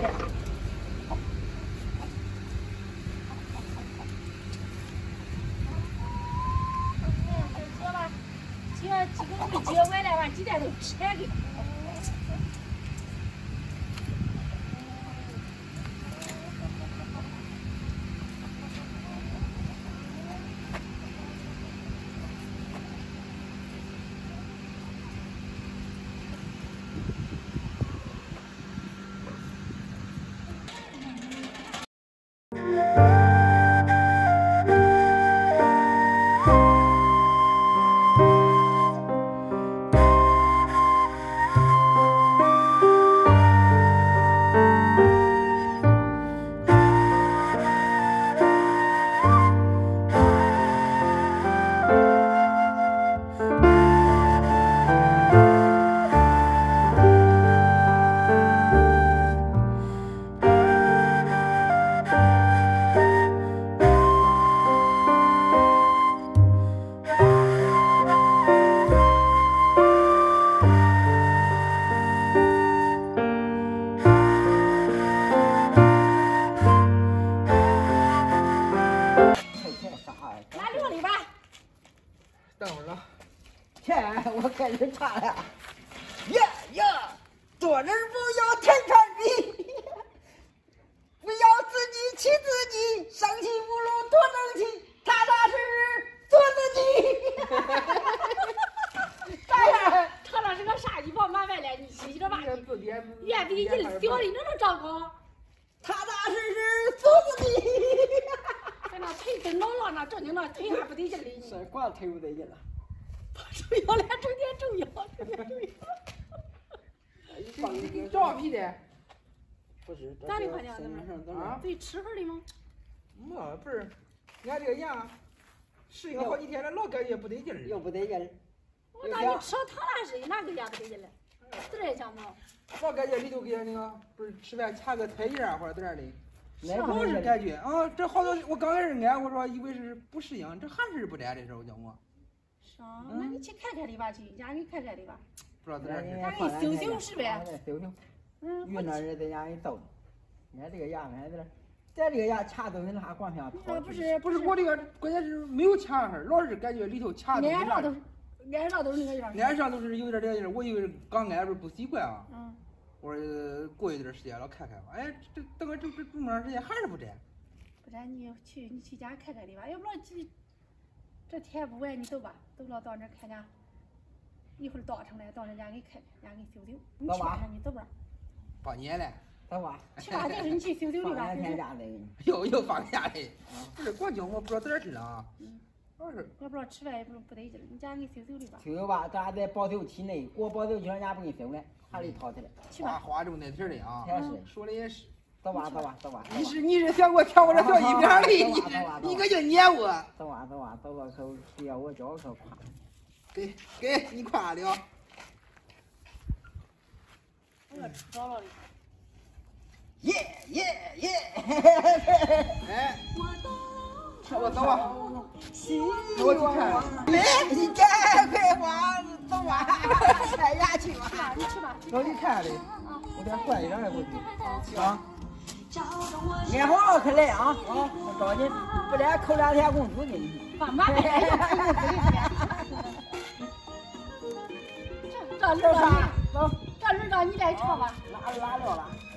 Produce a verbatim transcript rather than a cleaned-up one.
点。接吧，接几个没接完了，完几点都拆给。 我开始唱了，呀呀，做人不要太叛逆，不要自己气自己，上气不如多争气，踏踏实实做自己。 哎呀，唱的是个啥？你别麻烦了，你记着吧。远比人小的，你能照高？ 踏踏实实做自己。 在那腿真老了，那正经那腿还不得劲儿的。 是，光腿不得劲了。 抽腰了，整天抽腰，整天抽腰。 照皮的， 不是。 咋的话呢？咱们啊，对吃盒的吗？ 没，不是，俺这个羊适应好几天了，老感觉不得劲儿。 又不得劲儿。 我那你吃他那是哪个家不得劲了？是这样吗？ 老感觉里头给那个不是吃饭掐个菜叶啊或者在那儿的， 那老是感觉啊，这好多我刚开始俺我说以为是不适应，这还是不沾的时候叫我。 啊，那你去看看的吧，去人家给看看的吧。 不知道在哪儿。咱给修修是呗？ 修修。 嗯。 云南人在家给揍。俺这个牙，俺这，咱这个牙卡东西那光想跑。不是不是我这个，关键是没有卡痕，老是感觉里头卡东西。 安上都是，安上都是那个样。 安上都是有点点劲，我以为是刚安不是不习惯啊。 嗯。 我说过一段时间了看看吧，哎，这等个这这这么长时间还是不沾。 不沾你去你去家看看的吧，要不然这。 这天不晚，你走吧，走了到那看看，一会儿到城来，到人家给看看，人家给修修。你去吧，你走吧。 放年了。 走吧。 去吧，就是你去修修的吧。 放天假的。 又又放假的。不是光叫我不知道在哪去了啊。 嗯。 老是。 也不知道吃饭也不不得劲，你家给修修的吧。 修修吧，咱俩在保修期内，过保修期人家不给你修了，还得掏起来。 去吧。 花这么耐劲的啊。 也是。 说的也是。 走吧，走吧，走吧。 你是你是想给我挑我这小一边的，你你可就撵我。 走吧，走吧，走到口，只要我叫可夸。 给给你夸的啊。 我吃着了的。 耶耶耶！ 哎，我走吧。 我去看。来，你赶快往走吧，看牙去吧。 你去吧。 我去看的。我得换一张来过去。啊。 年后可来啊啊！着急，不然扣两天工资给你。 爸妈，这这轮到你，这轮到你来唱吧。 哪哪了了？